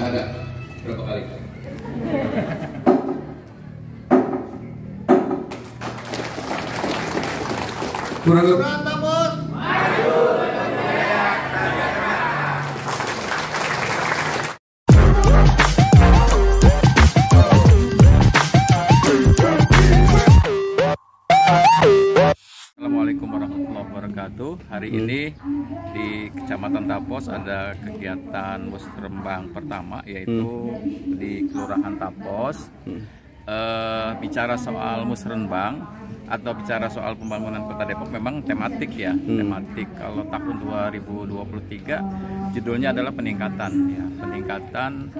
Ada berapa kali? Kurang lebih. Assalamualaikum warahmatullahi wabarakatuh. Hari ini di Kecamatan Tapos ada kegiatan musrembang pertama, yaitu di Kelurahan Tapos. Bicara soal musrembang atau bicara soal pembangunan Kota Depok memang tematik ya, tematik. Kalau tahun 2023 judulnya adalah peningkatan ya, peningkatan.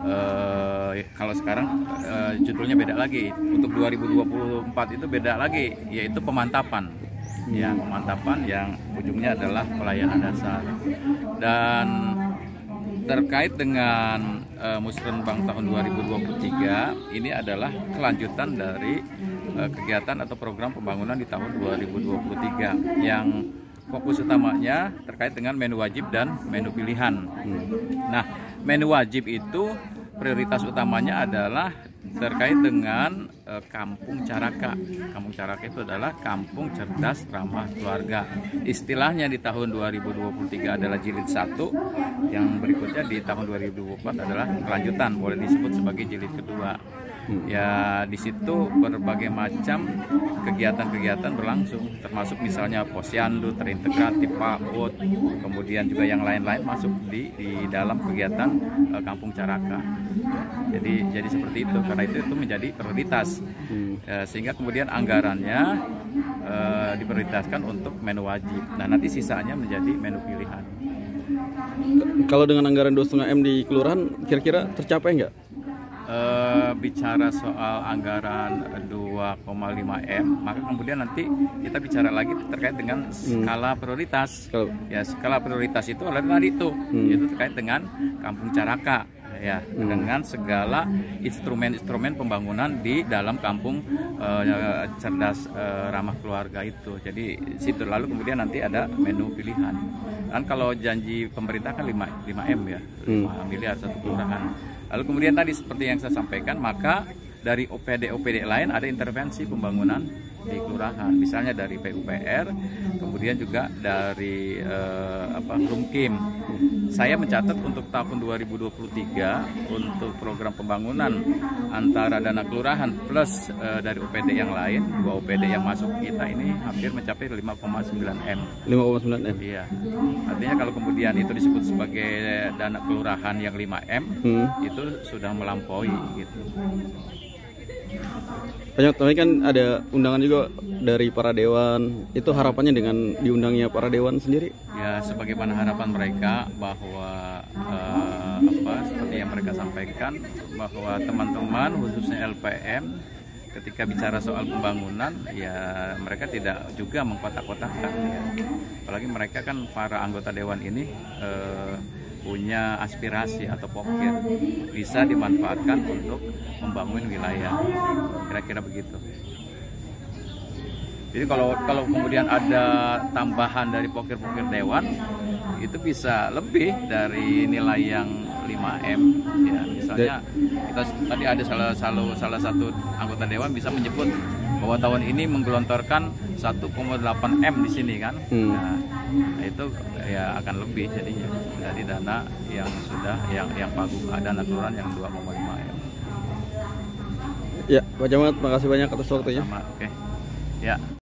Kalau sekarang judulnya beda lagi. Untuk 2024 itu beda lagi, yaitu pemantapan. Ya, pemantapan yang ujungnya adalah pelayanan dasar. Dan terkait dengan musrembang tahun 2023 ini adalah kelanjutan dari kegiatan atau program pembangunan di tahun 2023 yang fokus utamanya terkait dengan menu wajib dan menu pilihan. Nah, menu wajib itu prioritas utamanya adalah terkait dengan Kampung Caraka. Kampung Caraka itu adalah kampung cerdas ramah keluarga. Istilahnya di tahun 2023 adalah jilid 1, yang berikutnya di tahun 2024 adalah kelanjutan, boleh disebut sebagai jilid kedua. Ya, di situ berbagai macam kegiatan-kegiatan berlangsung, termasuk misalnya posyandu, terintegratif, PAUD, kemudian juga yang lain-lain masuk di dalam kegiatan Kampung Caraka. Jadi seperti itu, karena itu menjadi prioritas, sehingga kemudian anggarannya diprioritaskan untuk menu wajib. Nah, nanti sisanya menjadi menu pilihan. Kalau dengan anggaran 2,5 M di kelurahan, kira-kira tercapai nggak? Bicara soal anggaran 2,5 M, maka kemudian nanti kita bicara lagi terkait dengan skala prioritas. Ya, skala prioritas itu adalah tadi itu terkait dengan Kampung Caraka. Ya, dengan segala instrumen-instrumen pembangunan di dalam kampung cerdas ramah keluarga itu. Jadi situ, lalu kemudian nanti ada menu pilihan. Kan kalau janji pemerintah kan 5 M ya, 5 miliar satu kelurahan. Lalu kemudian tadi seperti yang saya sampaikan, maka dari OPD lain ada intervensi pembangunan di kelurahan, misalnya dari PUPR, kemudian juga dari Rumkim. Saya mencatat untuk tahun 2023 untuk program pembangunan antara dana kelurahan plus dari OPD yang lain, 2 OPD yang masuk kita ini hampir mencapai 5,9 M. 5,9 M. Iya. Artinya kalau kemudian itu disebut sebagai dana kelurahan yang 5 M, itu sudah melampaui gitu. Tapi kan ada undangan juga dari para dewan. Itu harapannya dengan diundangnya para dewan sendiri? Ya, sebagaimana harapan mereka bahwa seperti yang mereka sampaikan, bahwa teman-teman khususnya LPM ketika bicara soal pembangunan, ya mereka tidak juga mengkotak-kotakan ya. Apalagi mereka kan para anggota dewan ini punya aspirasi atau pokir, bisa dimanfaatkan untuk membangun wilayah, kira-kira begitu. Jadi kalau kemudian ada tambahan dari pokir-pokir dewan, itu bisa lebih dari nilai yang 5M ya. Misalnya kita tadi ada salah satu anggota dewan bisa menyebut bahwa tahun ini menggelontorkan 1,8 M di sini kan. Nah, itu ya akan lebih jadinya dari dana yang sudah yang pagu, dana kelurahan yang 2,5 M. Ya, Pak Camat, makasih banyak atas waktunya. Sama, oke. Ya.